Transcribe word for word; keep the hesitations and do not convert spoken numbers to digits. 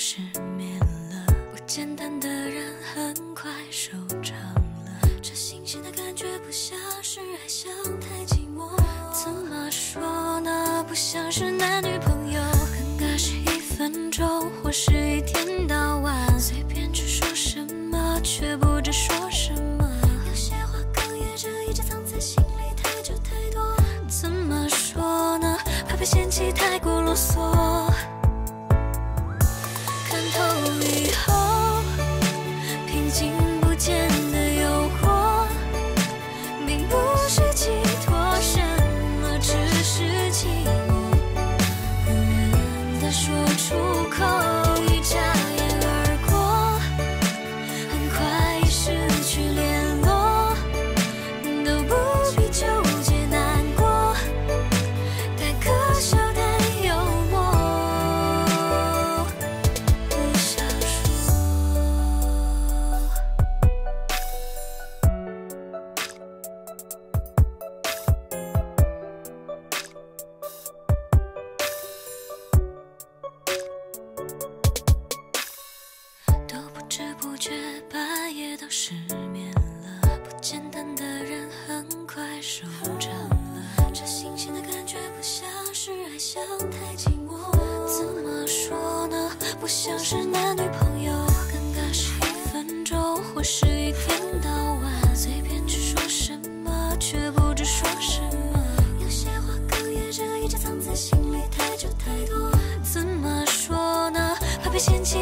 失眠了，不简单的人很快收场了。这新鲜的感觉不像是爱，像太寂寞。怎么说呢？不像是男女朋友，尴尬是一分钟，或是一天到晚，随便去说什么，却不知说什么。有些话哽咽着，一直藏在心里太久太多。怎么说呢？怕被嫌弃太过啰嗦。看透以后，平静不见的诱惑，并不是寄托什么，只是寂寞。不忍的说出口，一眨眼而过，很快已失去联络，都不必纠结难过，太可笑但幽默。不想说。都不知不觉半夜都失眠了，不简单的人很快收场了。这新鲜的感觉不像是爱，像太寂寞。怎么说呢？不像是男女朋友，尴尬是一分钟，或是一天到晚，随便去说什么，却不知说什么。有些话哽咽着，一直藏在心里太久太多。怎么说呢？怕被嫌弃